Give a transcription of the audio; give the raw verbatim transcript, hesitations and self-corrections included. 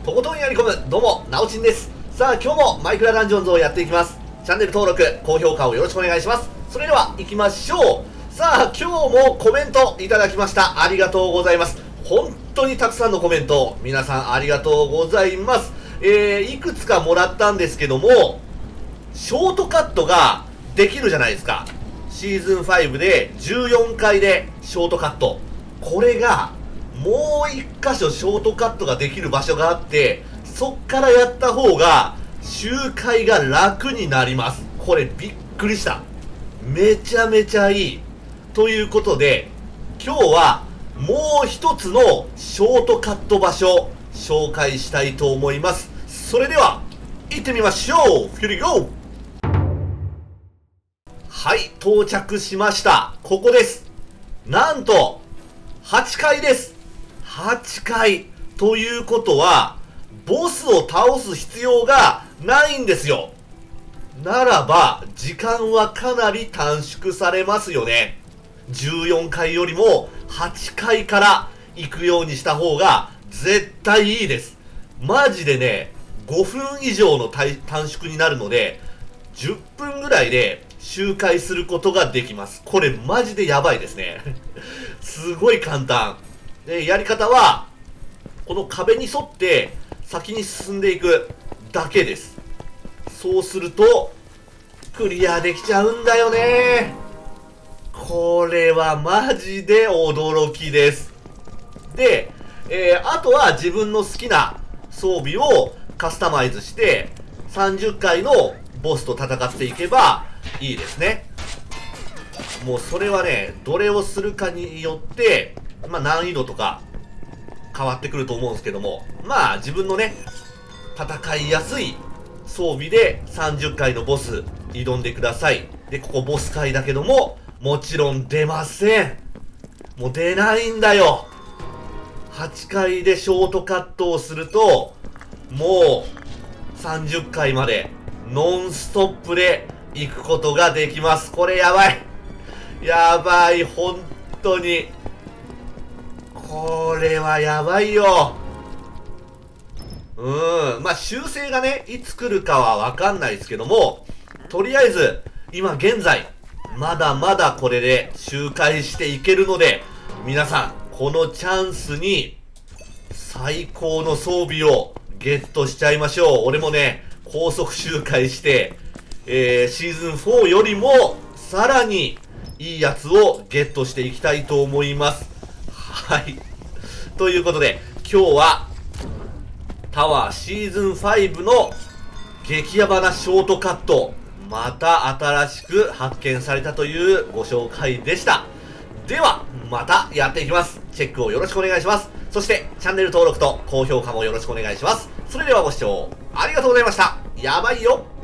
とことんやり込む、どうも、なおちんです。さあ、今日もマイクラダンジョンズをやっていきます。チャンネル登録、高評価をよろしくお願いします。それでは、行きましょう。さあ、今日もコメントいただきました。ありがとうございます。本当にたくさんのコメント、皆さんありがとうございます。えー、いくつかもらったんですけども、ショートカットができるじゃないですか。シーズンファイブでじゅうよんかいでショートカット。これが、もう一箇所ショートカットができる場所があって、そっからやった方が周回が楽になります。これびっくりした。めちゃめちゃいい。ということで、今日はもう一つのショートカット場所紹介したいと思います。それでは行ってみましょう。Here we go! はい、到着しました。ここです。なんとはちかいです。はちかい。ということは、ボスを倒す必要がないんですよ。ならば、時間はかなり短縮されますよね。じゅうよんかいよりもはちかいから行くようにした方が絶対いいです。マジでね、ごふん以上の短縮になるので、じゅっぷんぐらいで周回することができます。これマジでやばいですね。すごい簡単。で、やり方は、この壁に沿って先に進んでいくだけです。そうすると、クリアできちゃうんだよね。これはマジで驚きです。で、えー、あとは自分の好きな装備をカスタマイズして、さんじゅっかいのボスと戦っていけばいいですね。もうそれはね、どれをするかによって、まあ難易度とか変わってくると思うんですけども、まあ自分のね、戦いやすい装備でさんじゅっかいのボス挑んでください。で、ここボス回だけども、もちろん出ません。もう出ないんだよ。はちかいでショートカットをすると、もうさんじゅっかいまでノンストップで行くことができます。これやばい。やばい、本当に。これはやばいよ。うーん。まあ、修正がね、いつ来るかはわかんないですけども、とりあえず、今現在、まだまだこれで周回していけるので、皆さん、このチャンスに、最高の装備をゲットしちゃいましょう。俺もね、高速周回して、えー、シーズンフォーよりも、さらに、いいやつをゲットしていきたいと思います。はい。ということで、今日は、タワーシーズンファイブの激ヤバなショートカット、また新しく発見されたというご紹介でした。では、またやっていきます。チェックをよろしくお願いします。そして、チャンネル登録と高評価もよろしくお願いします。それではご視聴ありがとうございました。やばいよ。